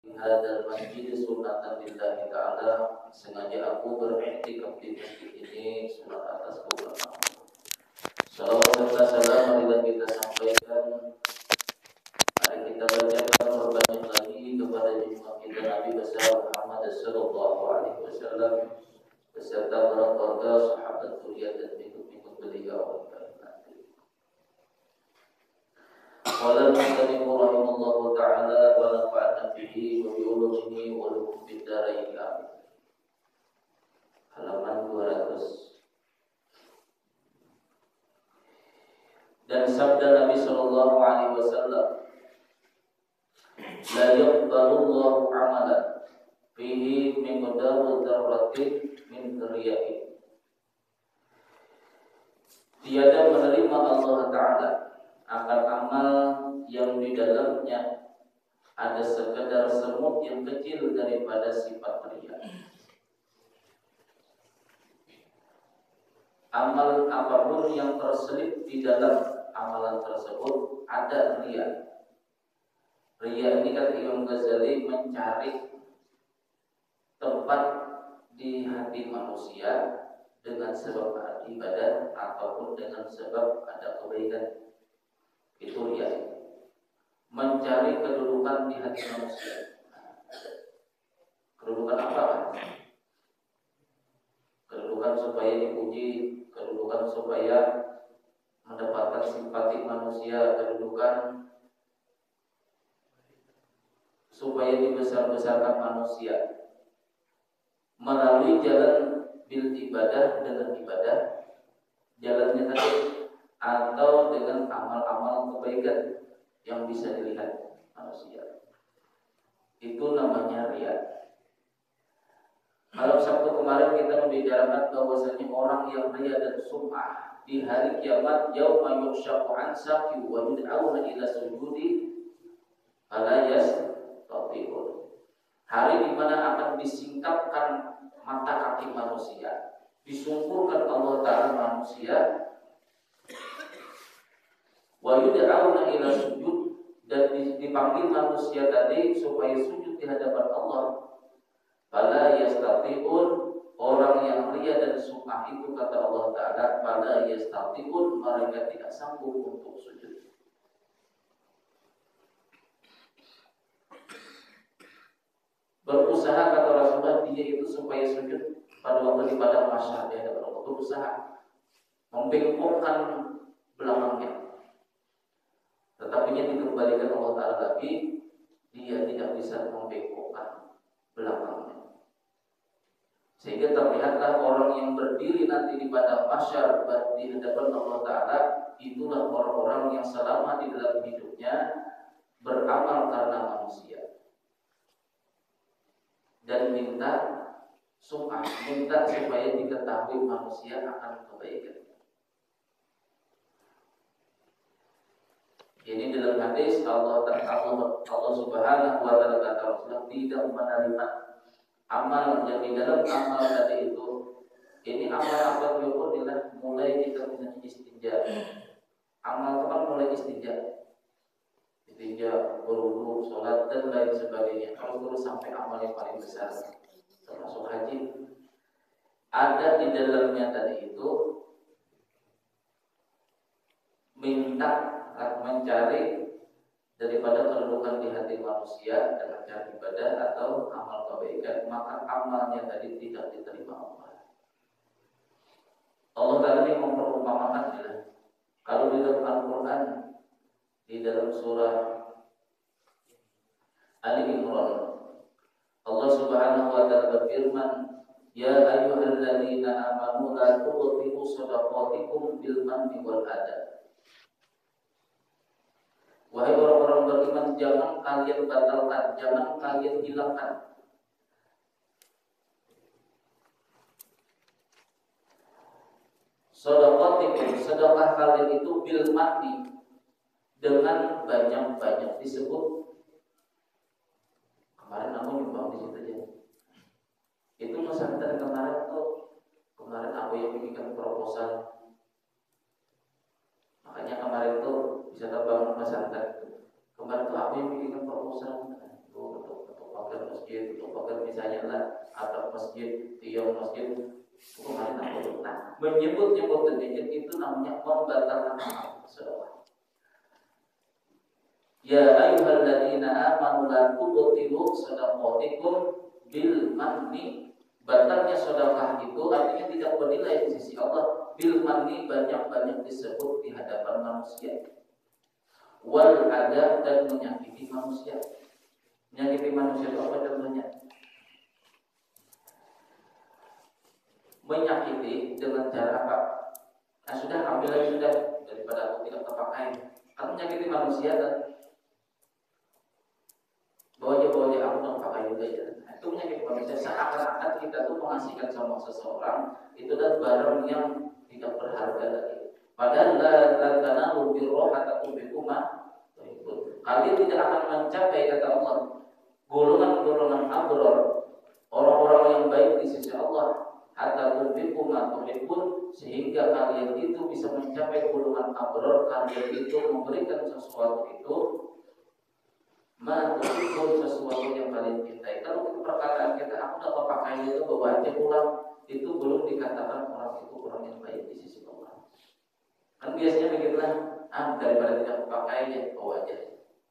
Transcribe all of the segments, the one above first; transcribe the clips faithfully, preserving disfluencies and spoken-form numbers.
Hadal masjid sunatan lillahi ta'ala. Sengaja aku beriktikaf di masjid ini sunat atas keutamaan. Salawat serta salam marilah kita sampaikan, mari kita bacakan berbanyak lagi kepada junjungan kita Nabi besar Muhammad sallallahu alaihi wasallam beserta para keluarga, sahabat, zuriat dan pengikut-pengikut beliau. Qala al-musannif rahimahullahu ta'ala wa nafa'ana bihi wa bi ulumihi wa lakum fid dharain amin. Halaman dua ratus. Dan sabda Nabi sallallahu alaihi wasallam, la yaqbalu Allahu 'amalan fihi miqdaru dzarratin min riya'in. Tiada menerima Allah Ta'ala akan amal yang di dalamnya ada sekadar semut yang kecil daripada sifat riya. Amal apapun yang terselip di dalam amalan tersebut ada riya. Riya ini kata Imam Ghazali mencari tempat di hati manusia dengan sebab ibadah ataupun dengan sebab ada kebaikan. Itu riya, mencari kedudukan di hati manusia. Kedudukan apa? Kedudukan supaya dipuji, kedudukan supaya mendapatkan simpati manusia, kedudukan supaya dibesar-besarkan manusia melalui jalan bil ibadah, dengan ibadah jalannya tadi, atau dengan amal-amal kebaikan yang bisa dilihat manusia. Itu namanya riya. Malam Sabtu kemarin kita membicarakan bahwasanya orang yang riya dan sum'ah di hari kiamat, yauma yukshafu an saqi wa yud'auna ila sujudi fala yastati'un. Hari di mana akan disingkapkan mata kaki manusia, disungkurkan Allah Ta'ala manusia, wa yud'auna ila sujud, dan dipanggil manusia tadi supaya sujud di hadapan Allah. Fala yastati'un, orang yang riya dan sum'ah itu kata Allah Ta'ala, fala yastati'un, mereka tidak sanggup untuk sujud. Berusaha kata Rasulullah dia itu supaya sujud pada waktu di padang mahsyar di hadapan Allah, berusaha membengkokkan belakangnya, tetapi yang dikembalikan Allah Ta'ala lagi, dia tidak bisa membengkokkan belakangnya. Sehingga terlihatlah orang yang berdiri nanti di padang mahsyar di hadapan Allah Ta'ala, itulah orang-orang yang selama di dalam hidupnya beramal karena manusia dan minta sum'ah, minta supaya diketahui manusia akan kebaikan. Ini dalam hadis Allah Allah, Allah Subhanahu wa Ta'ala kata Rasulullah tidak menerima amal yang di dalam amal tadi itu. Ini amal apa diukur adalah mulai kita punya istinja. Amal itu kan mulai istinja, istinja, berwudu, sholat dan lain sebagainya. Kalau terus sampai amal yang paling besar, termasuk haji, ada di dalamnya tadi itu minta, mencari daripada kedudukan di hati manusia dengan cara ibadah atau amal kebaikan, maka amalnya tadi tidak diterima Allah. Allah Ta'ala ini memperumpamakan ya. Kalau di dalam Al-Quran, di dalam surah Ali Imran, Allah Subhanahu wa Ta'ala berfirman, ya ayyuhalladzina amanu la tubtilu shadaqatikum bil manni wal adha. Wahai orang-orang beriman, jangan kalian batalkan, jangan kalian hilangkan sedekah, sedekah kalian itu bil manni, dengan banyak-banyak disebut. Kemarin aku nyumbang di situ aja. Itu pesantren kemarin tuh, kemarin aku yang bikin proposal. Makanya kemarin tuh bisa terbangun pesantren. Kemarin tuh aku yang bikin proposal. Tuh, untuk untuk masjid, untuk pagar misalnya lah atap masjid, tiang masjid, itu kemarin aku nah menyebut-nyebut demikian itu namanya membatalkan amal sedekah. Ya ayyuhalladzina amanu la tubtilu shadaqatikum bil manni. Batalnya sedekah itu artinya tidak bernilai di sisi Allah. Bil manni banyak-banyak disebut di hadapan manusia. Wal ada dan menyakiti manusia. Menyakiti manusia itu apa contohnya? Menyakiti dengan cara apa? Nah sudah ambil aja sudah daripada aku tidak terpakai. Kamu menyakiti manusia dan bawa aja bawa aja aku nggak pakai juga ya. Nah, itu menyakiti manusia. Seakan-akan kita tuh mengasihkan sama seseorang itu dan barang yang tidak berharga lagi. Padahal lantana lubiroh atau kubikuma, kalian tidak akan mencapai kata Allah golongan-golongan abror, orang-orang yang baik di sisi Allah. Hatta kubikuma tuhibun, sehingga kalian itu bisa mencapai golongan abror. Kalian itu memberikan sesuatu itu matuhibun, sesuatu yang kalian cintai. Kalau perkataan kita aku dapat pakai itu bawa aja pulang, itu belum dikatakan orang itu orang yang baik di sisi Allah. Kan biasanya begitulah, ah daripada tidak pakainya bawa aja.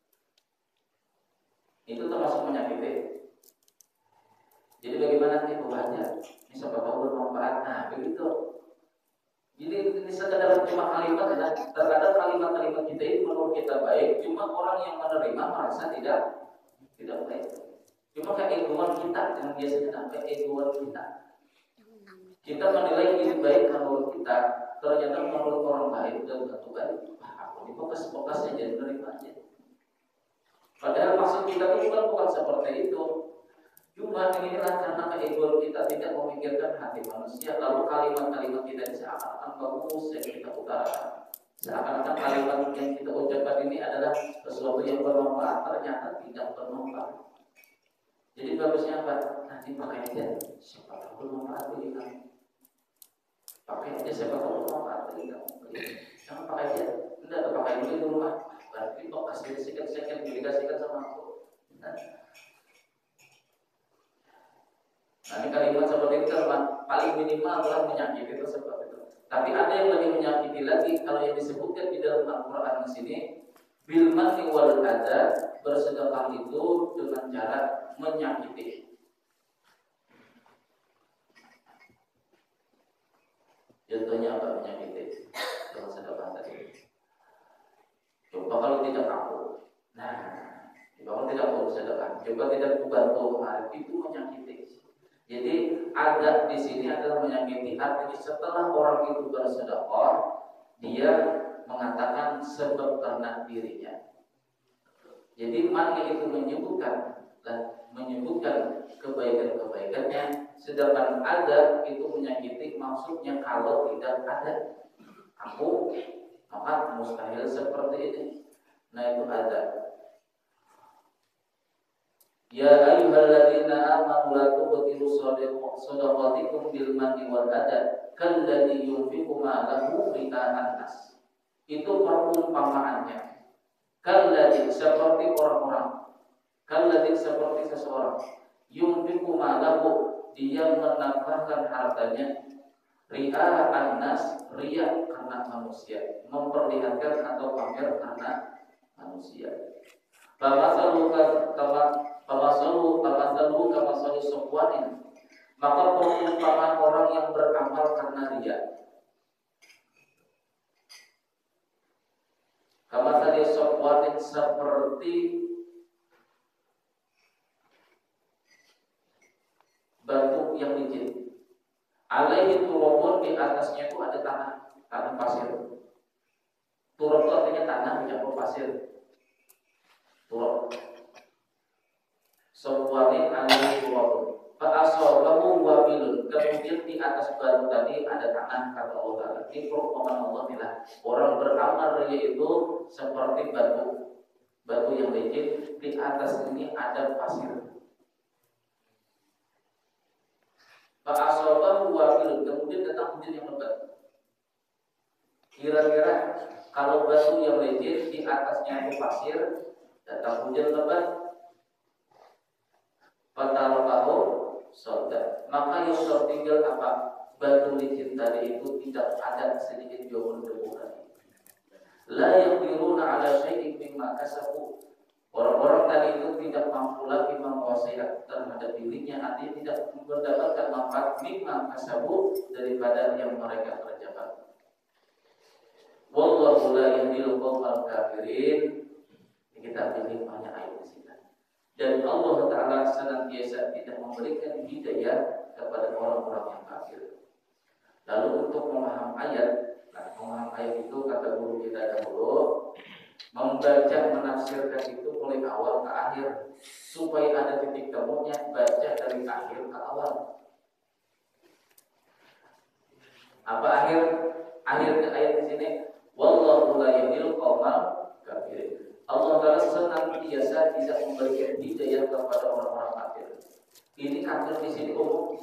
Itu termasuk menyakiti. Jadi bagaimana nih bawa aja? Ini siapa tahu bermanfaat. Nah begitu. Jadi ini sekadar cuma kalimat, dan terkadang kalimat-kalimat kita itu menurut kita baik, cuma orang yang menerima merasa tidak tidak baik. Cuma keegoan kita yang biasanya sampai keegoan kita. Kita menilai ini baik menurut kita, ternyata menurut orang lain dan satu baik. Wah, aku ini fokus-fokus aja menerima aja. Padahal maksud kita itu bukan bukan seperti itu. Cuma inilah karena keegoan kita tidak memikirkan hati manusia. Lalu kalimat-kalimat kita ini seakan-akan bagus yang kita utarakan. Seakan-akan kalimat yang kita ucapkan ini adalah sesuatu yang bermanfaat, ternyata tidak bermanfaat. Jadi bagusnya apa? Nanti pakai aja. Siapa tahu bermanfaat bagi kamu. Pakai aja siapa tahu bermanfaat bagi kamu. Jangan pakai aja. Tidak ada pakai dulu di rumah. Berarti kok kasih sekian-sekian dikasihkan sama aku. Nah, Nah ini kalimat seperti itu paling minimal adalah menyakiti itu seperti itu. Tapi ada yang lebih menyakiti lagi kalau yang disebutkan di dalam Al-Quran di sini bil manni wal adza, bersedekah itu dengan cara menyakiti. Contohnya apa menyakiti dengan sedekah tadi? Coba kalau tidak aku, nah, kalau tidak aku sedekah, coba tidak aku bantu kemarin, itu menyakiti. Jadi adab di sini adalah menyakiti. Artinya setelah orang itu bersedekah, dia mengatakan sebab karena dirinya. Jadi manni itu menyebutkan dan menyebutkan kebaikan-kebaikannya, sedangkan adab itu menyakiti maksudnya kalau tidak ada aku maka mustahil seperti ini. Nah itu adab. Ya ayyuhalladzina amanu la tubtilu shadaqatikum bil manni wal adza kalladzi yunfiqu ma'ahu ri'a'an nas. Itu perumpamaannya. Kalladzi seperti orang-orang. Kalladzi seperti seseorang. Yunfiqu ma'ahu, dia menambahkan hartanya ri'a'an nas, riya karena manusia, memperlihatkan atau pamer karena manusia. Famasalu kama Pamasalu, pamasalu, pamasalu sofwanin. Maka perumpamaan orang yang beramal karena dia. Pamasalu sofwanin seperti batu yang licin. Alaihi turabun, di atasnya itu ada tanah, tanah pasir. Turab itu artinya tanah dicampur pasir. Turab. Sofwanin alaihi turabun. Fa asabahu wabilun. Kemudian di atas batu tadi ada tanah, kata Allah Taala. Ini perumpamaan Allah inilah. Orang beramal ria itu seperti batu, batu yang licin. Di atas ini ada pasir. Fa asabahu wabilun. Kemudian datang hujan yang lebat. Kira-kira kalau batu yang licin di atasnya itu pasir, datang hujan lebat. Pada Yusuf tinggal apa? Batu licin tadi itu tidak ada sedikit pun debu tadi. La yaqdiruna ala syai'in mimma kasabu. Orang-orang tadi itu tidak mampu lagi menguasai terhadap dirinya, artinya tidak mendapatkan manfaat mimma kasabu daripada yang mereka kerjakan. Wallahu la yahdil qaumal kafirin. Kita pilih banyak ayat di sini. Dan Allah Ta'ala senantiasa tidak memberikan hidayah kepada orang-orang yang kafir. Lalu untuk memaham ayat, nah, memaham ayat itu kata guru kita dahulu, membaca menafsirkan itu mulai awal ke akhir supaya ada titik temunya, baca dari akhir ke awal. Apa akhir? Akhir ke ayat di sini, wallahu la yahdil qaumal kafirin. Allah Ta'ala senantiasa tidak memberikan hidayah kepada orang-orang kafir. Ini kafir di sini umum.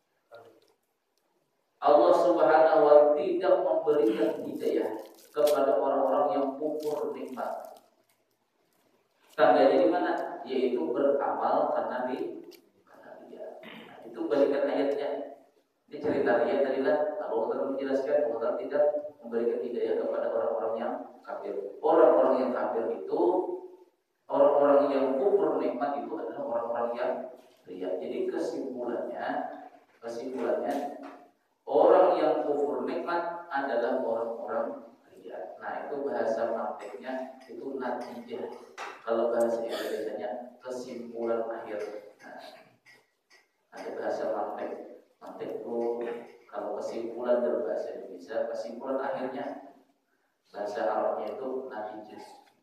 Allah Subhanahu wa Ta'ala tidak memberikan hidayah kepada orang-orang yang kufur nikmat. Tandanya di mana? Yaitu beramal karena di karena dia. Nah, itu balikan ayatnya. Ini cerita dia tadi lah. Allah Ta'ala menjelaskan Allah Ta'ala tidak memberikan hidayah kepada orang-orang yang kafir. Orang-orang yang kafir itu, orang-orang yang kufur nikmat itu adalah orang-orang yang ria. Jadi kesimpulannya, kesimpulannya orang yang kufur nikmat adalah orang-orang ria. Nah, itu bahasa prakteknya itu natijah. Kalau bahasa Indonesianya kesimpulan akhir. Nah, ada bahasa praktek. Praktek itu kalau kesimpulan dari bahasa Indonesia, kesimpulan akhirnya bahasa Arabnya itu natijah.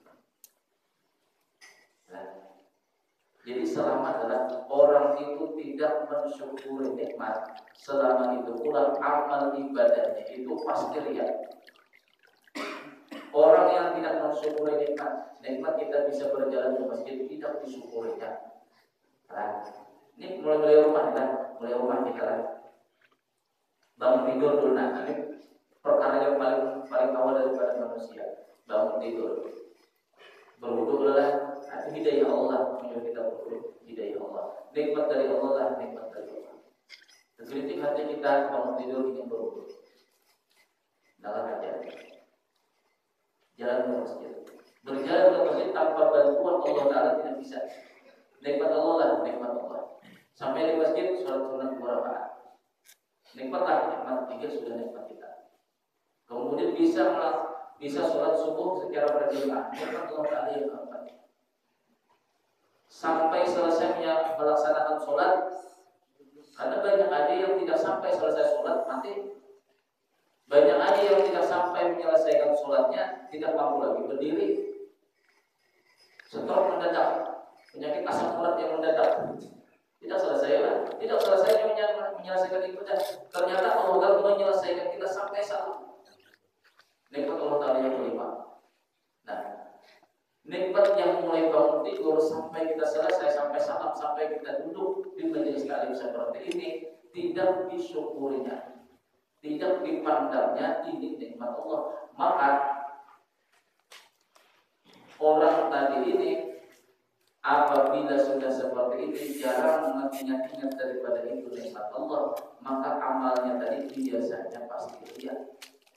Nah, jadi selama adalah orang itu tidak mensyukuri nikmat, selama itu pula amal ibadahnya itu pasti ria. Orang yang tidak mensyukuri nikmat, nikmat kita bisa berjalan ke masjid tidak disyukurinya. Nah, ini mulai mulai rumah kan, mulai rumah kita kan. Bangun tidur dulu, nah ini perkara yang paling paling awal daripada manusia. Bangun tidur, berwudu lah. Nah, itu hidayah Allah menyuruh kita berwudu, hidayah Allah. Nikmat dari Allah lah, nikmat dari Allah. Tergelitik hati kita bangun tidur ingin berwudu. Dalam aja. Jalan ke masjid. Berjalan ke masjid tanpa bantuan Allah Ta'ala tidak bisa. Nikmat Allah lah, nikmat Allah. Sampai di masjid sholat sunat dua rakaat. Nikmatlah, nikmat tiga sudah nikmat kita. Kemudian bisa bisa sholat subuh secara berjamaah. Nikmat Allah Ta'ala yang keempat. Sampai selesainya melaksanakan sholat, karena banyak ada yang tidak sampai selesai sholat mati. Banyak aja yang tidak sampai menyelesaikan sholatnya, tidak mampu lagi berdiri. Stroke mendadak, penyakit asam urat yang mendadak, tidak selesai lah, tidak selesai menyelesaikan ibadah. Ternyata Allah Ta'ala menyelesaikan kita sampai saat nikmat Allah Ta'ala yang kelima. Nah, nikmat yang mulai bangun tidur sampai kita selesai, sampai salam, sampai kita duduk di majelis taklim seperti ini, tidak disyukurinya, tidak dipandangnya ini nikmat Allah. Maka orang tadi ini apabila sudah seperti ini jarang mengingat-ingat daripada itu nikmat Allah, maka amalnya tadi biasanya pasti ria.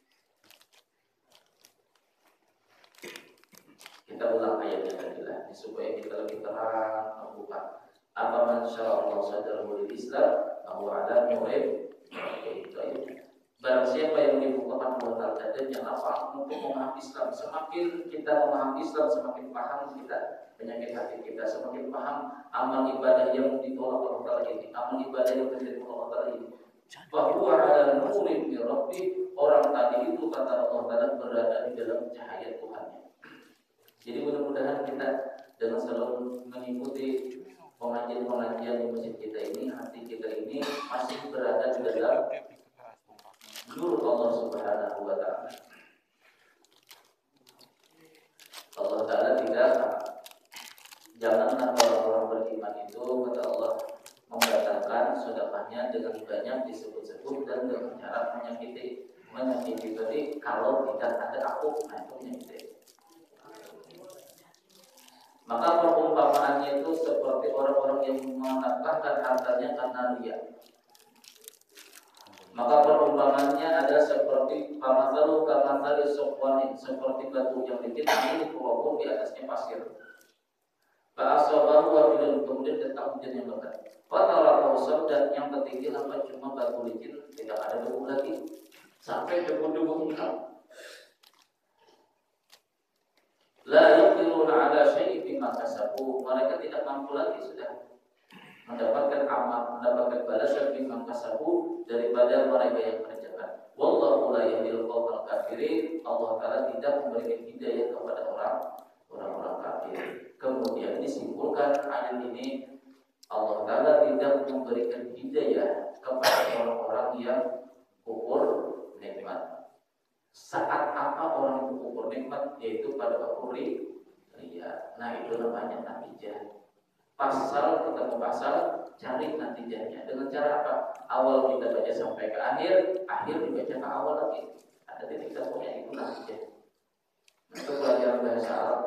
Kita ulang ayatnya tadi lah supaya kita lebih terang membuka. Apa man sya'allahu sadrahu lil Islam bahwa ada murid itu ayatnya. Barang siapa yang dibukakan Allah Ta'ala dadanya apa untuk memahami Islam, semakin kita memahami Islam, semakin paham kita penyakit hati kita, semakin paham amal ibadah yang ditolak Allah Ta'ala ini, amal ibadah yang diterima Allah Ta'ala ini. Bahwa ada nurin di Rabbi, orang tadi itu kata Allah Ta'ala berada di dalam cahaya Tuhannya. Jadi mudah-mudahan kita dengan selalu mengikuti pengajian-pengajian di masjid kita ini, hati kita ini masih berada di dalam nur Allah Subhanahu wa Ta'ala. Allah Ta'ala tidak, janganlah orang-orang beriman itu kata Allah membatalkan sedekahnya dengan banyak disebut-sebut dan dengan cara menyakiti menyakiti tadi kalau tidak ada aku, nah itu menyakiti. Maka perumpamaannya itu seperti orang-orang yang menafkahkan hartanya karena ria. Maka perumpamannya ada seperti pamasalu kamasali sofwanin, seperti batu yang licin ini dipukul di atasnya pasir. Fa'asabahu wabilun, kemudian datang hujan yang lebat. Fatara kausam, dan yang tertinggi apa cuma batu licin, tidak ada debu lagi sampai debu-debu hilang. La yaqdiruna ala syai'in bima kasabu, mereka tidak mampu lagi sudah mendapatkan amal, mendapatkan balasan bima kasabu daripada mereka yang kerjakan. Wallahu la yahdil qaumal kafirin, Allah Ta'ala tidak memberikan hidayah kepada orang orang-orang kafir. Kemudian disimpulkan ayat ini, Allah Ta'ala tidak memberikan hidayah kepada orang-orang yang kufur nikmat. Saat apa orang itu kufur nikmat? Yaitu pada waktu ria. Nah, itu namanya natijah. Pasal ketemu pasal, cari natijahnya. Dengan cara apa? Awal kita baca sampai ke akhir, akhir dibaca ke awal lagi. Ada titik temunya, itu natijah. Untuk pelajaran bahasa Arab,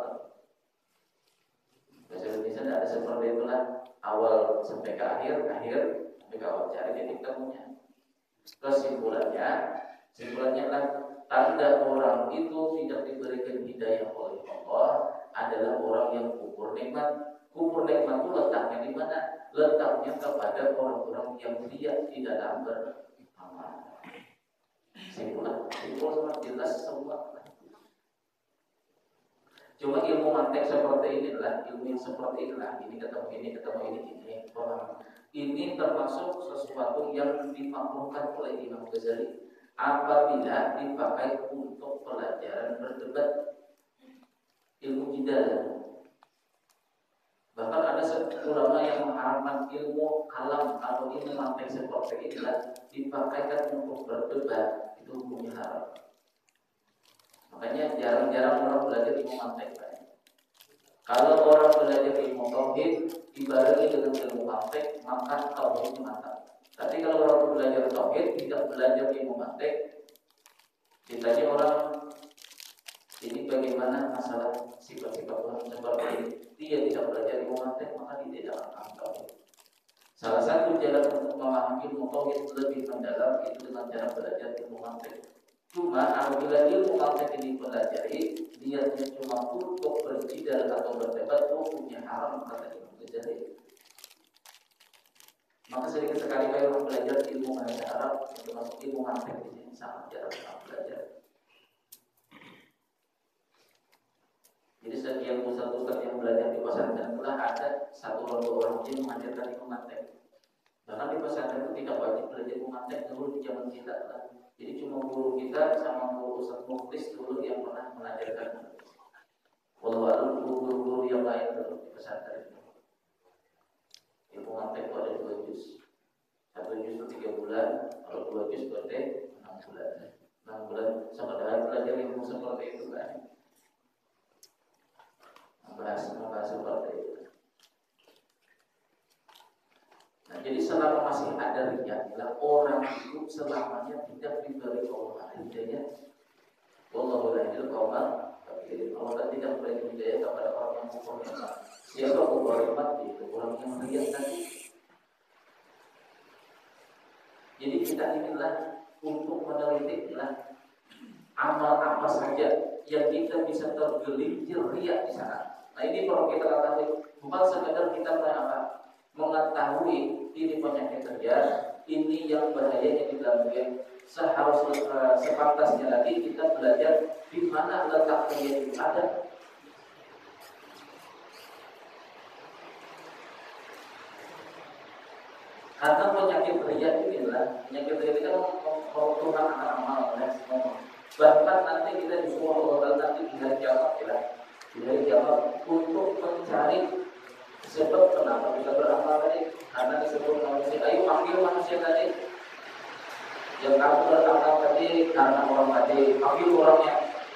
bahasa Indonesia tidak ada seperti itulah. Awal sampai ke akhir, akhir sampai ke awal, cari titik temunya. Kesimpulannya, kesimpulannya adalah tanda orang itu tidak diberikan hidayah oleh Allah adalah orang yang kufur nikmat. Kufur nikmat itu letaknya di mana? Letaknya kepada orang-orang yang ria di dalam beramal. Simpulan, simpul sangat jelas semua. Cuma ilmu mantek seperti inilah, ilmu yang seperti inilah, ini ketemu ini, ketemu ini, ini, paham. Ini termasuk sesuatu yang dimakruhkan oleh Imam Ghazali apabila dipakai untuk pelajaran berdebat, ilmu jidal. Bahkan ada ulama yang mengharamkan ilmu kalam atau ilmu mantek seperti inilah dipakaikan untuk berdebat, itu hukumnya haram. Makanya jarang-jarang orang belajar ilmu mantek. Kalau orang belajar ilmu tauhid dibarengi dengan ilmu mantek, maka tauhidnya mantap. Tapi kalau orang belajar tauhid tidak belajar ilmu mantek, ditanya orang ini bagaimana masalah sifat-sifat orang seperti ini, dia tidak belajar ilmu mantek, maka dia tidak akan tahu. Salah satu jalan untuk memahami ilmu tauhid lebih mendalam itu dengan cara belajar ilmu mantek. Cuma apabila ilmu mantek ini dipelajari, niatnya cuma untuk berjidal atau berdebat, hukumnya haram kata Imam Ghazali. Maka sedikit sekali kalau orang belajar ilmu bahasa Arab, termasuk ilmu mantek di sini sangat jarang belajar. Jadi setiap ustaz-ustaz yang belajar di pesantren telah ada satu atau dua orang yang mengajarkan ilmu mantek. Bahkan di pesantren itu tidak wajib belajar ilmu mantek dulu di zaman kita lah. Jadi cuma guru kita sama guru Ustaz Mukhlis dulu yang pernah mengajarkan. Walau guru-guru yang lain dulu di pesantren. Ilmu mantek itu ada dua juz. Satu juz itu tiga bulan, kalau dua juz berarti enam bulan. Enam bulan sekedar belajar ilmu seperti itu kan. Membahas membahas seperti itu. Nah, jadi selama masih ada riya, orang itu selamanya tidak diberi Allah hidayah. Wallahu la yahdil qaumal kafirin. Allah tidak memberi hidayah kepada orang yang kufur nikmat. Siapa kufur nikmat? Itu orang yang riya tadi. Jadi kita inilah untuk menelitilah amal apa saja yang kita bisa tergelincir riya di sana. Nah, ini perlu kita ketahui, bukan sekedar kita apa mengetahui ini penyakit kerja, ini yang bahayanya di dalam dia. Seharusnya sepantasnya lagi kita belajar di mana letak dia itu ada. Karena penyakit ria inilah penyakit ria itu meruntuhkan akal amal oleh semua. Bahkan nanti kita disuruh Allah nanti di hari kiamat ya, di hari kiamat untuk mencari sebab kenapa kita beramal tadi, karena disebut manusia. Ayo panggil manusia tadi. Yang kamu beramal tadi karena orang tadi, panggil orangnya.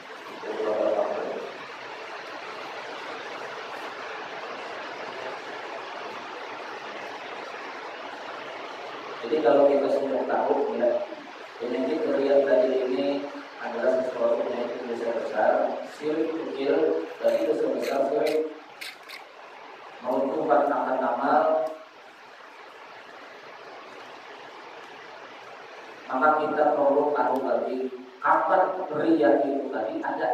Jadi kalau kita sudah tahu ya, penyakit riya tadi ini adalah sesuatu penyakit besar besar, syirik kecil, tadi besar besar syirik. Meruntuhkan akan amal, maka kita perlu tahu lagi kapan ria itu tadi ada.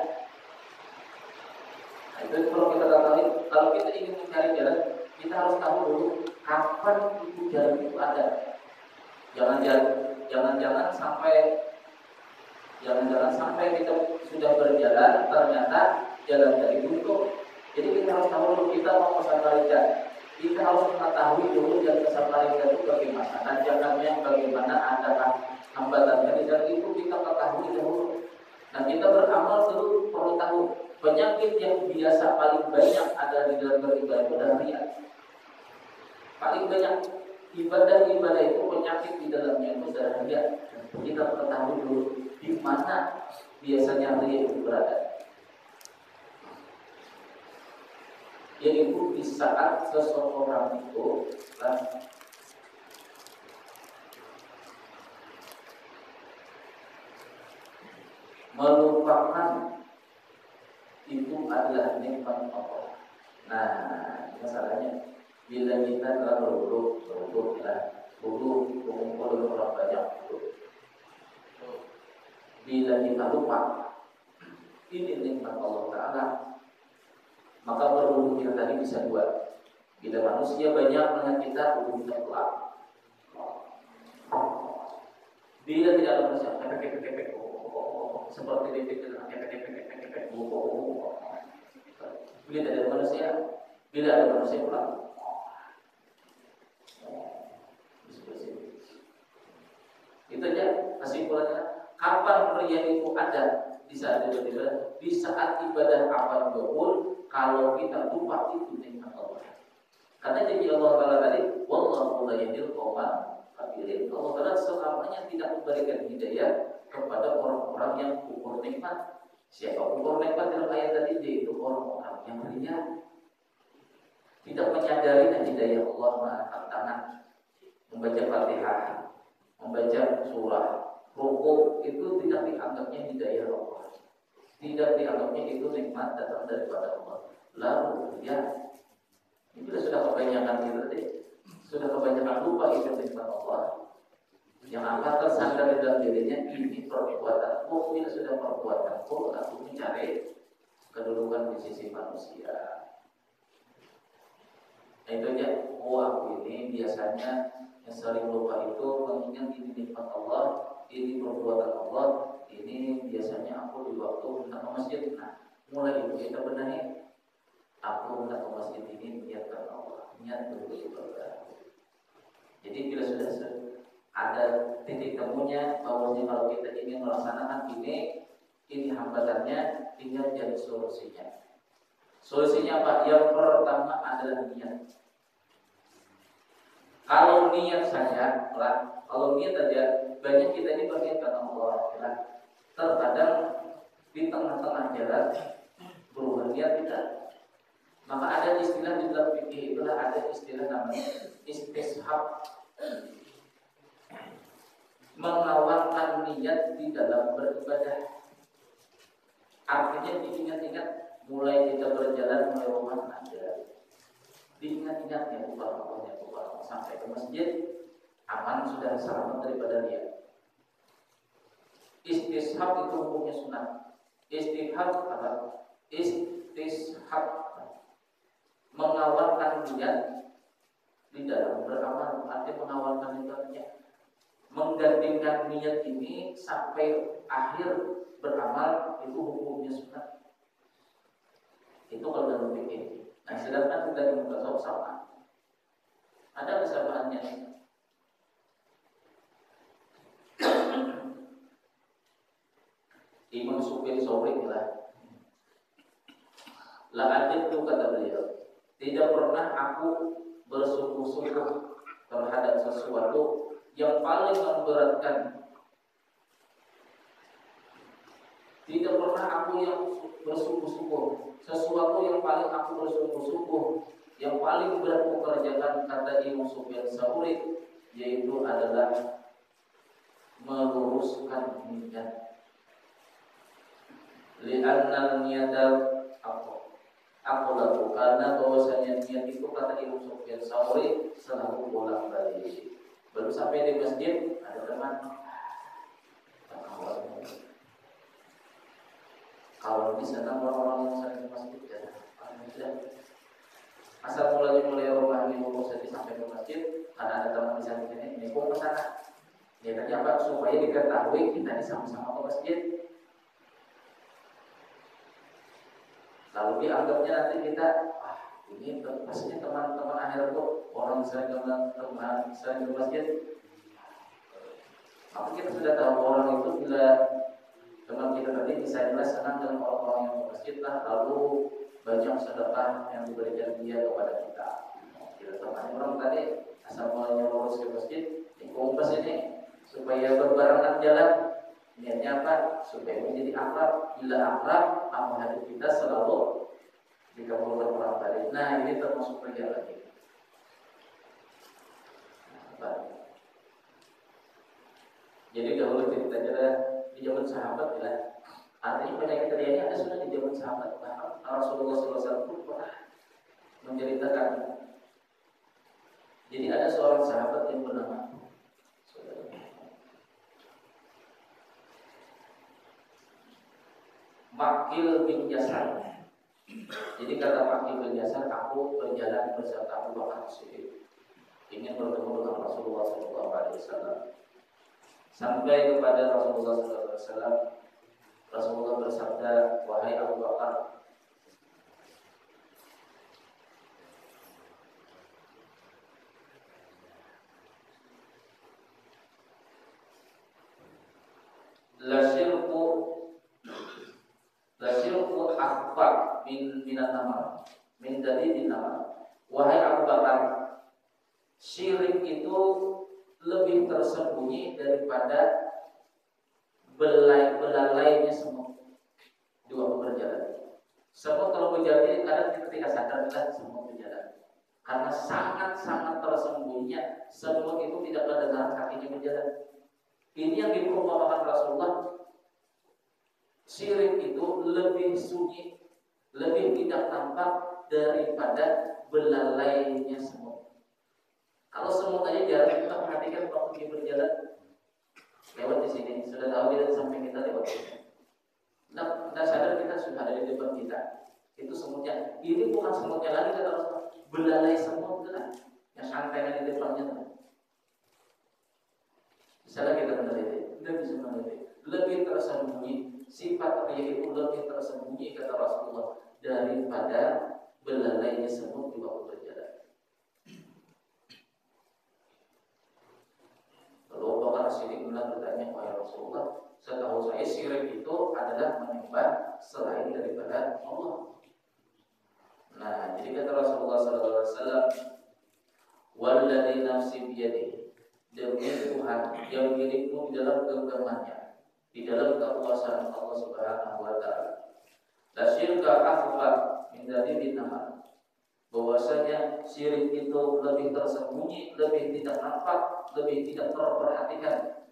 Nah, itu kalau kita ketahui, kalau kita ingin mencari jalan, kita harus tahu dulu kapan itu jalan itu ada. Jangan-jangan, jangan-jangan sampai, jangan-jangan sampai kita sudah berjalan ternyata jalan dari buntu. Jadi kita harus tahu dulu kita mau ke Samarinda. Kita harus mengetahui dulu jalan ke Samarinda itu bagaimana, tanjakannya bagaimana, adakah hambatannya. Di dalam itu kita ketahui dahulu. Nah, kita beramal dulu perlu tahu penyakit yang biasa paling banyak ada di dalam beribadah itu adalah riya. Paling banyak ibadah-ibadah itu penyakit di dalamnya itu adalah riya. Kita ketahui dulu di mana biasanya riya itu berada. Yaitu di saat seseorang itu kan, melupakan itu adalah nikmat Allah. Nah, masalahnya bila kita telah berwudu, berwudu lah, wudu berkumpul dengan orang banyak itu. Bila kita lupa ini nikmat Allah Taala, maka berwudu kita tadi bisa dua. Bila manusia banyak melihat kita, wudu kita keluar. Bila tidak ada manusia, kepek-kepek, seperti dipikir, kepek-kepek, bila tidak ada manusia, bila ada manusia pulang. Itu aja kesimpulannya. Kapan riya itu ada? Di saat ibadah, di saat ibadah apa juga pun, kalau kita lupa itu nikmat Allah. Karena janji Allah Taala tadi, wallahu la yahdil qauman kafirin. Allah Taala selamanya tidak memberikan hidayah kepada orang-orang yang kufur nikmat. Siapa kufur nikmat dalam ayat tadi? Yaitu orang-orang yang riya, tidak menyadari hidayah Allah mengangkat tangan, membaca Fatihah, membaca surah, rukuk itu tidak dianggapnya hidayah Allah, tidak dianggapnya itu nikmat datang daripada Allah. Lalu ya, ini sudah kebanyakan kita deh, sudah kebanyakan lupa itu nikmat Allah. Yang akan tersandar di dalam dirinya ini perbuatanku, ini sudah perbuatanku, aku mencari kedudukan di sisi manusia. Nah, itu aja. Oh, aku ini biasanya yang sering lupa itu mengingat ini nikmat Allah, ini perbuatan Allah, ini biasanya aku di waktu hendak ke masjid. Nah, mulai itu kita benahi. Aku hendak ke masjid ini niatkan Allah, niat dulu ibadah. Jadi bila sudah ada titik temunya bahwasanya kalau kita ingin melaksanakan ini, ini hambatannya, tinggal jadi solusinya. Solusinya apa? Yang pertama adalah niat. Kalau niat saja, lah, kalau niat saja, banyak kita ini berniat karena Allah. Lah. Terkadang di tengah-tengah jalan berubah niat kita. Maka ada istilah di dalam fikih, itulah ada istilah namanya istishab, mengawalkan niat di dalam beribadah. Artinya diingat-ingat mulai kita berjalan mulai rumah aja, diingat-ingat ya bukan Allah, bukan sampai ke masjid aman sudah selamat daripada dia. Istishab itu hukumnya sunat. Istishab apa? Istishab mengawalkan niat di dalam beramal. Artinya mengawalkan niatnya, menggantikan niat ini sampai akhir beramal, itu hukumnya sunat. Itu kalau dalam fikih. Nah, sedangkan kita di mutasawuf sama. Ada kesamaannya. Imam Sufyan Tsauri lah. La adillu kata beliau, tidak pernah aku bersungguh-sungguh terhadap sesuatu yang paling memberatkan. Tidak pernah aku yang bersungguh-sungguh sesuatu yang paling aku bersungguh-sungguh, yang paling berat kukerjakan, kata Imam Sufyan Tsauri, yaitu adalah meluruskan niat. Li'anna niyata aku aku lakukan, karena bahwasanya niat itu, kata Imam Sufyan Tsauri, selalu bolak balik. Baru sampai di masjid ada teman, Awalnya senang orang-orang yang sering ke masjid ya, tidak. Asal mulai mulai rumah ini mau sampai ke masjid, karena ada teman di sana ini, ini pun ke sana. Niatnya apa? Supaya diketahui kita ini sama-sama ke masjid. Lalu dianggapnya nanti kita, ah ini pastinya teman-teman akhir itu orang sering ke teman sering ke masjid. Maka kita sudah tahu orang itu bila teman kita tadi misalnya senang dengan orang-orang yang ke masjid lah, lalu banyak sedekah yang diberikan dia kepada kita. Kita teman orang tadi asal mulanya lurus ke masjid, dikumpulkan ini supaya berbarengan jalan. Niatnya apa? Supaya menjadi akrab. Bila akrab, amal hati kita selalu dikabulkan orang tadi. Nah ini termasuk kerja lagi. Nah, jadi dahulu ceritanya di zaman sahabat ya. Artinya penyakit ini ada sudah di zaman sahabat. Bahkan Rasulullah shallallahu alaihi wasallam pun pernah menceritakan. Jadi ada seorang sahabat yang bernama Makil bin Yasar. Jadi kata Makil bin Yasar, aku berjalan bersama Abu Bakar Siddiq, ingin bertemu dengan Rasulullah shallallahu alaihi wasallam. Sampai kepada Rasulullah shallallahu alaihi wasallam, Rasulullah bersabda, wahai Abu Bakar, la syirku la syirku akhfa min minan nama min dalilin nama. Wahai Abu Bakar, syirik itu lebih tersembunyi daripada belai belalainya semut di waktu berjalan. Semut kalau berjalan kadang kita tidak sadar adalah semut berjalan, karena sangat-sangat tersembunyinya semut itu tidak mendengar kakinya berjalan. Ini yang diperumpamakan Rasulullah. Syirik itu lebih sunyi, lebih tidak nampak daripada belalainya semut. Kalau semut aja jarang kita perhatikan waktu dia berjalan lewat di sini, sudah tahu dia sampai kita lewat sini. Nah, kita sadar kita sudah ada di depan kita. Itu semutnya. Ini bukan semutnya lagi kata Rasulullah. Belalai semut itu kan, yang santai di depannya kan. Misalnya kita meneliti, kita bisa meneliti. Lebih tersembunyi, sifat riya itu lebih tersembunyi kata Rasulullah daripada belalainya semut di waktu berjalan. Lalu Bakar Siddiq bertanya, wahai Rasulullah, setahu saya syirik itu adalah menyembah selain daripada Allah. Nah, jadi kata Rasulullah sallallahu alaihi wasallam, walladzi nafsi biyadihi, demi Tuhan yang milikmu di dalam genggamannya, di dalam kekuasaan Allah Subhanahu wa taala. La syirka akhfa min dalilin nama. Bahwasanya syirik itu lebih tersembunyi, lebih tidak nampak, lebih tidak terperhatikan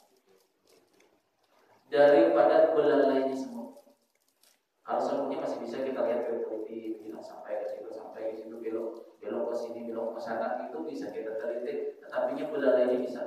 daripada belalainya semut. Kalau semutnya masih bisa kita lihat teliti, bilang sampai ke situ, sampai ke situ, belok, belok ke sini, belok ke sana, itu bisa kita teliti. Tetapi belalainya bisa.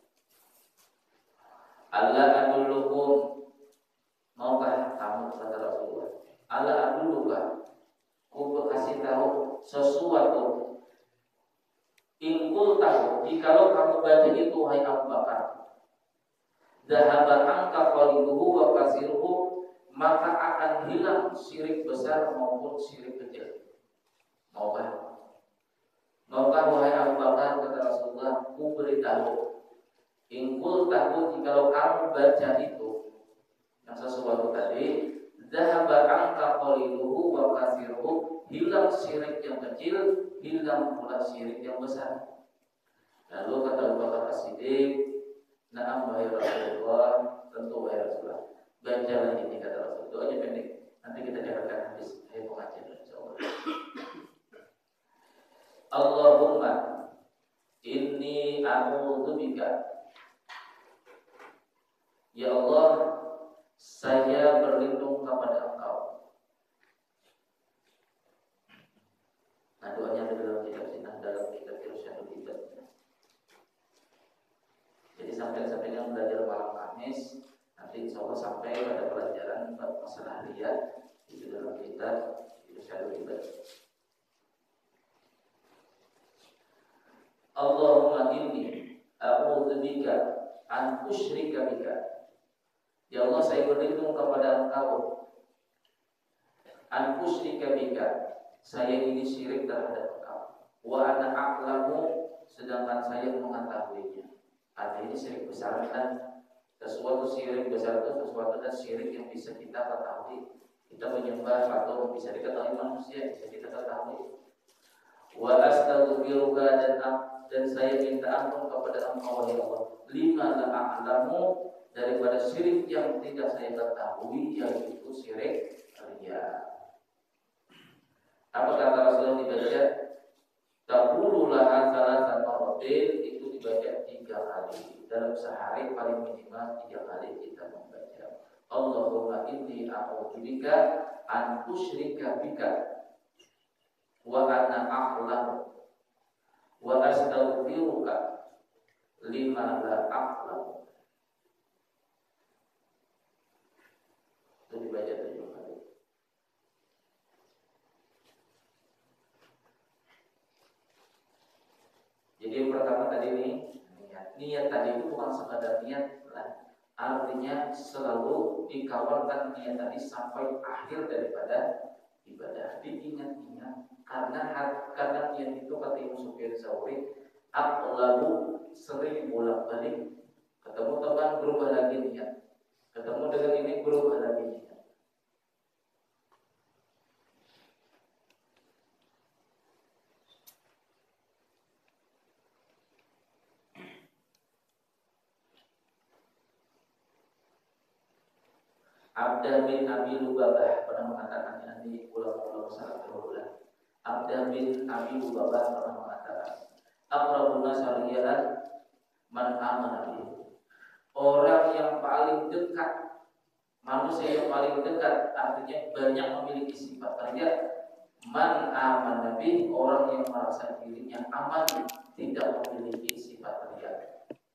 Allah adullukum, maukah kamu kata Rasulullah? Allah adulluka, ku kasih tahu sesuatu. Ingkul tahu, jikalau kamu baca itu hai Abu Bakar, dhahaba angka qalibuhu wa kasiruhu, maka akan hilang syirik besar maupun syirik kecil. Maukah? Maukah wahai Abu Bakar kata Rasulullah, ku beritahu, ingkul tahu jikalau kamu baca itu yang sesuatu tadi, dhahaba angka qalibuhu wa kasiruhu, hilang syirik yang kecil, hilang pula syirik yang besar. Lalu kata Abu Bakar As-Siddiq, na'am wahai Rasulullah, tentu wahai Rasulullah. Bacalah ini kata Rasul. Doanya pendek. Nanti kita dengarkan habis dari pengajian insyaallah. Allahumma inni a'udzubika. Ya Allah, saya berlindung kepada Engkau. Nah, doanya ada dalam kitab Sinah, dalam kitab Irsyadul Hidayah. Jadi sampai-sampai yang belajar malam Kamis, nanti Nanti insya Allah sampai pada pelajaran masalah riya itu dalam kitab Irsyadul Ibad. Allahumma inni a'udzubika an usyrika bika. Ya Allah, saya berlindung kepada Engkau an usyrika bika, saya ini syirik terhadap Engkau. Wa ana a'lamu, sedangkan saya mengetahuinya. Artinya syirik besar kan, sesuatu syirik besar itu sesuatu dan syirik yang bisa kita ketahui. Kita menyembah atau bisa diketahui manusia, bisa kita ketahui. Wa astaghfiruka, dan dan saya minta ampun kepada Engkau ya Allah, lima la a'lamu, daripada syirik yang tidak saya ketahui, yaitu syirik riya. Apa kata Rasulullah dibaca? Taqulu laha salatan marratin, itu dibaca tiga kali dalam sehari, paling minimal tiga kali kita membaca. Allahumma inni a'udzubika an usyrika bika wa ana a'lamu wa astaghfiruka lima la a'lamu. Itu dibaca tujuh kali. Jadi yang pertama tadi nih, niat. Niat tadi itu bukan sekadar niat, artinya selalu dikawalkan niat tadi sampai akhir daripada ibadah. Diingat-ingat, karena karena niat itu kata Imam Sufyan Tsauri, aqlabu, sering bolak-balik, ketemu teman berubah lagi niat, ketemu dengan ini berubah lagi niat. Abda bin Abi Lubabah pernah mengatakan, nanti ulama-ulama salaf berulang. Abda bin Abi Lubabah pernah mengatakan, aqrabun nas riyan man amana bihi. Orang yang paling dekat, manusia yang paling dekat, artinya banyak memiliki sifat riya, man amana bihi, orang yang merasa dirinya aman, tidak memiliki sifat riya.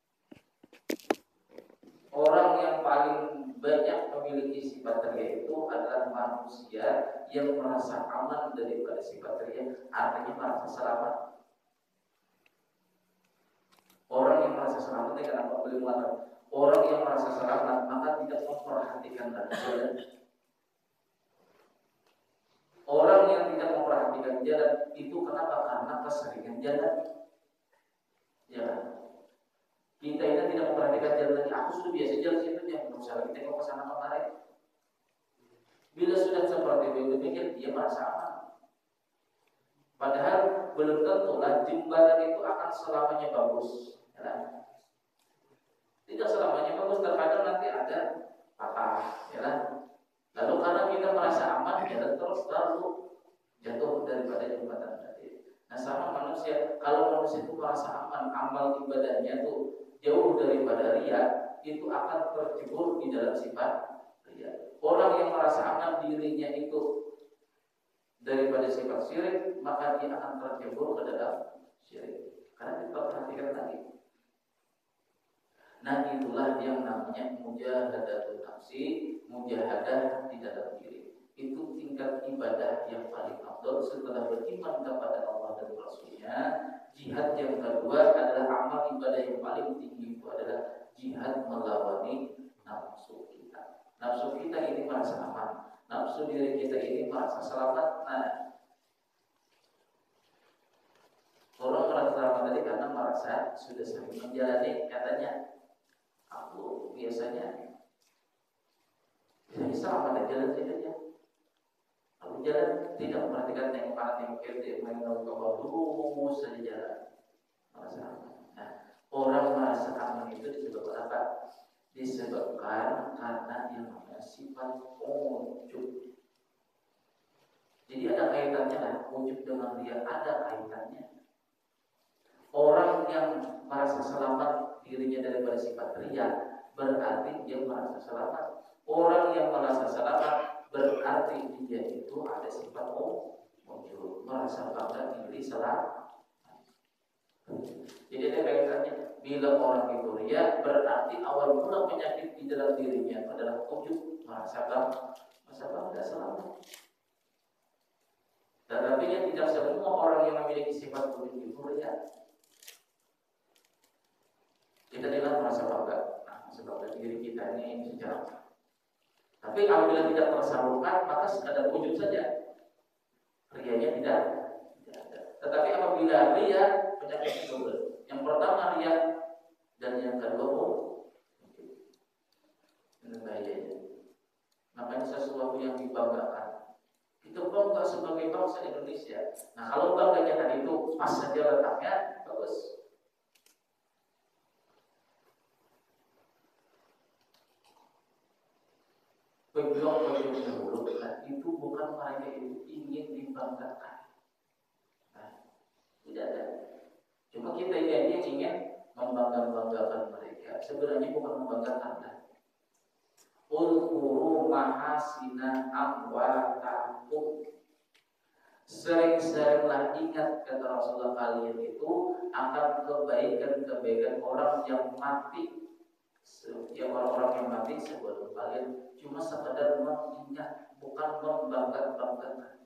Orang yang paling banyak memiliki sifat riya itu adalah manusia yang merasa aman daripada sifat riya, artinya merasa selamat. Orang yang merasa selamat, ini kenapa beliau mengatakan orang yang merasa selamat maka tidak memperhatikan jalan. Orang yang tidak memperhatikan jalan itu kenapa? Karena keseringan jalan. Ya. Kita ini tidak memperhatikan jalan lagi. Aku sudah biasa jalan situ, yang berusaha kita ke sana kemarin. Bila sudah seperti itu demikian, dia merasa aman. Padahal belum tentulah jembatan itu akan selamanya bagus. Ya. Tidak selamanya bagus, terkadang nanti ada patah. Ya. Lalu karena kita merasa aman, jalan terus lalu jatuh daripada jembatan tadi. Nah sama manusia, kalau manusia itu merasa aman, amal ibadahnya itu jauh daripada riya, itu akan tercebur di dalam sifat riya. Orang yang merasa aman dirinya itu daripada sifat syirik, maka dia akan tercebur ke dalam syirik. Karena kita perhatikan lagi. Nah itulah yang namanya mujahadatul nafsi, mujahadah di dalam diri. Itu tingkat ibadah yang paling afdal setelah beriman kepada Allah dan Rasulnya. Jihad yang kedua adalah amal ibadah yang paling tinggi, itu adalah jihad melawani nafsu kita. Nafsu kita ini merasa aman, nafsu diri kita ini merasa selamat. Nah, orang merasa selamat tadi karena merasa sudah sering menjalani, katanya aku biasanya bisa selamat aja jalan saja. Aku jalan tidak memperhatikan yang mana yang kiri, yang mana ke bawah, lurus saja jalan. Merasa aman. Nah, orang merasa aman itu disebabkan apa? Disebabkan karena yang namanya sifat ujub. Jadi ada kaitannya lah, ujub dengan dia ada kaitannya. Orang yang merasa selamat dirinya daripada sifat riya, berarti dia merasa selamat. Orang yang merasa selamat berarti dia itu ada sifat ujub, merasa bangga diri selamat. Jadi ada kaitannya. bila orang itu ria, berarti awal mula penyakit di dalam dirinya adalah ujub, merasa bangga, merasa bangga selalu. Tetapi tidak semua orang yang memiliki sifat ujub itu ria. Kita tidak merasa bangga, nah, sebab diri kita ini sejarah. Tapi apabila tidak tersalurkan, maka sekadar ujub saja, rianya tidak, tidak ada. Tetapi apabila ria, penyakit itu yang pertama ria, dan yang kedua oh, ini bahayanya. Makanya sesuatu yang dibanggakan, kita bangga sebagai bangsa Indonesia. Nah kalau bangganya tadi itu pas saja letaknya, bagus. Pejuang-pejuang dahulu itu bukan mereka itu ingin dibanggakan. Nah, tidak ada. Cuma kita ini yang ingin membangga-banggakan mereka. Sebenarnya bukan membanggakan. Ulkuru mahasina amwatakum. Sering-seringlah ingat, kata Rasulullah, kalian itu akan kebaikan-kebaikan orang yang mati. Yang orang-orang yang mati sebelum kalian cuma sekadar mengingat, bukan membanggakan-banggakan.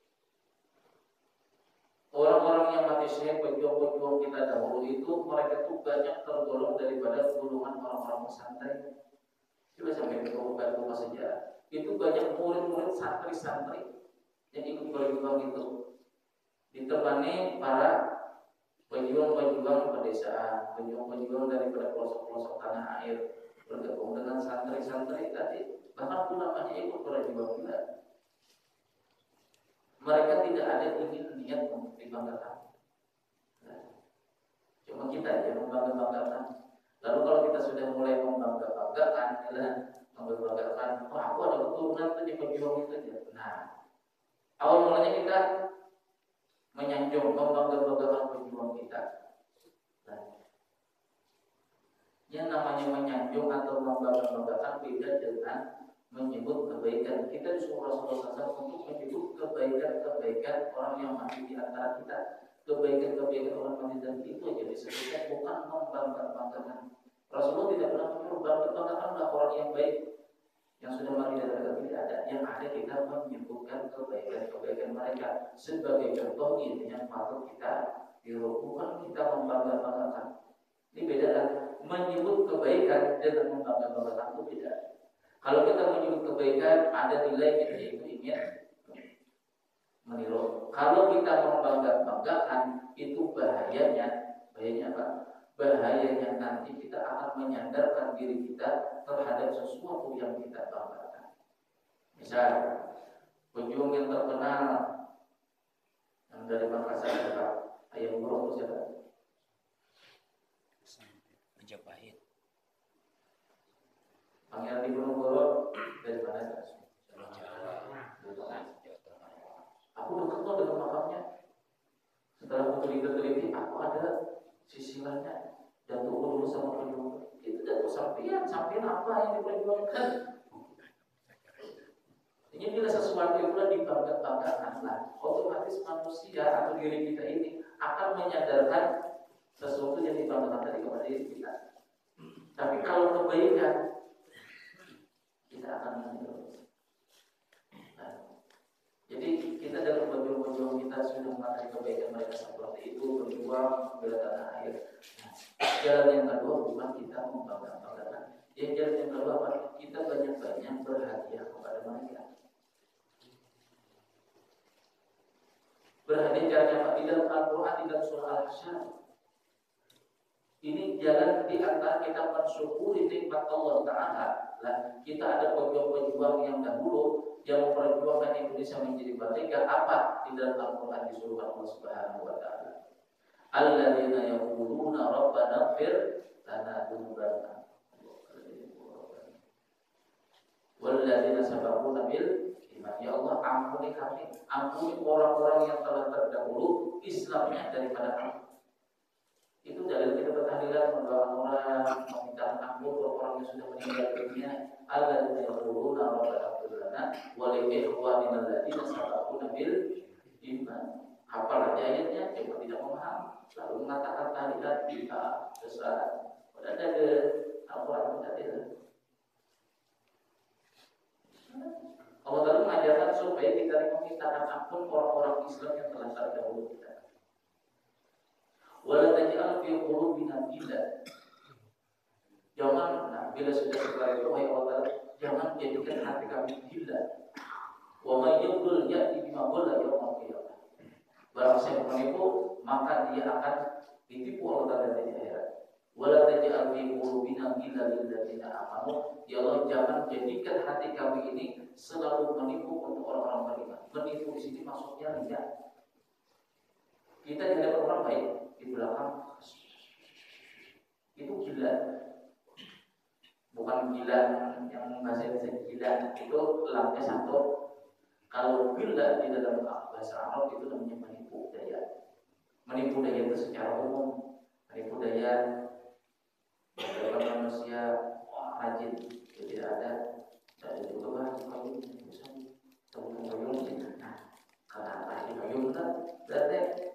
Orang-orang yang mati syahid, pejuang-pejuang kita dahulu itu, mereka itu banyak tergolong daripada golongan orang-orang pesantren. Coba sampai ke buka sejarah, itu banyak murid-murid santri-santri yang ikut berjuang itu, ditemani para pejuang-pejuang pedesaan, pejuang-pejuang daripada pelosok-pelosok tanah air, bergabung dengan santri-santri tadi, bahkan ulamanya ikut berjuang juga. Mereka tidak ada ingin niat untuk dibanggakan. Nah, cuma kita yang membangga-banggakan. Lalu kalau kita sudah mulai membangga-banggakan, adalah membanggakan, oh aku ada keturunan tadi pejuang itu aja. Nah, awal mulanya kita menyanjung, membangga-banggakan pejuang kita. Nah, yang namanya menyanjung atau membangga-banggakan beda dengan menyebut kebaikan. Kita disuruh Rasulullah shallallahu alaihi wasallam untuk menyebut kebaikan-kebaikan orang yang mati di antara kita. Kebaikan-kebaikan orang mati dan itu aja disebutkan, bukan membangga-banggakan. Rasulullah tidak pernah menyuruh bangga-banggakanlah orang yang baik yang sudah mati dari kita, tidak ada. Yang ada kita menyebutkan kebaikan-kebaikan mereka sebagai contoh ini yang patut kita tiru, bukan kita membangga-banggakan. Ini beda kan, menyebut kebaikan dengan membangga-banggakan itu beda. Kalau kita menyebut kebaikan, ada nilai kita itu ingin meniru. Kalau kita membangga-banggakan, itu bahayanya, bahayanya apa? Bahayanya nanti kita akan menyandarkan diri kita terhadap sesuatu yang kita banggakan. Misal, pejuang yang terkenal yang dari Makassar siapa? Ayam Burung itu siapa? Majapahit. Pangeran Diponegoro dari mana? Aku dekat kok dengan makamnya. Setelah aku teliti-teliti, aku ada sisilannya. Dan tunggu dulu sama pejuang. Itu jatuh sampian, sampian apa yang diperjuangkan? Ini bila sesuatu itu dibangga-banggakan, nah, otomatis manusia atau diri kita ini akan menyadarkan sesuatu yang dibanggakan tadi kepada diri kita. Tapi kalau kebaikan, kita akan meniru. Nah, jadi kita dalam berjuang-berjuang kita sudah mengatasi kebaikan mereka seperti itu, berjuang bela tanah air. Nah, jalan yang kedua bukan kita membangga-banggakan. Yang jalan yang kedua apa? Kita banyak-banyak berhadiah kepada mereka. Berhadiah caranya apa? Di dalam Al-Quran, di dalam surah Al-Hasyr. Ini jalan di antara kita mensyukuri nikmat Allah Ta'ala. Lah, kita ada pejuang-pejuang yang dahulu yang memperjuangkan Indonesia menjadi merdeka. Apa di dalam Al-Quran disuruh Allah Subhanahu Wa Ta'ala? Alladzina yaquluna rabbana ighfir lana dzunubana walladzina sabaquna bil iman. Ya Allah, ampuni kami, ampuni orang-orang yang telah terdahulu Islamnya daripada kami. Itu dalil kita bertahlilan, membawa orang, meminta ampun untuk orang yang sudah meninggal dunia. Alladzina yaquluna rabbana ighfir lana wa li ikhwanina alladzina sabaquna bil iman. hafal aja ayatnya, coba tidak memahami, lalu mengatakan tahlilat kita besar. Pada ada Al-Quran tidak ada. Allah Ta'ala mengajarkan supaya kita memintakan ampun orang-orang Islam yang telah terdahulu kita. Wala taj'al fi qulubina ghillan. Jangan, nah bila sudah seperti itu, wahai Allah Ta'ala, jangan jadikan hati kami gila. Wa may yaqul ya'ti bima qala yaumil qiyamah. Barang siapa menipu, maka dia akan ditipu Allah Ta'ala di akhirat. Wala taj'al fi qulubina ghillan lil ladzina amanu. Ya Allah, jangan jadikan hati kami ini selalu menipu untuk orang-orang beriman. Menipu di sini maksudnya riya. Kita di hadapan orang baik, di belakang itu gila. Bukan gila yang bahasa Indonesia gila, itu lamnya satu. Kalau gila di dalam bahasa Arab itu namanya menipu daya. Menipu daya itu secara umum, menipu daya beberapa manusia wah rajin, itu tidak ada. Dan juga bahasa kayu, teman-teman kayu, nah karena rajin kayu kan, berarti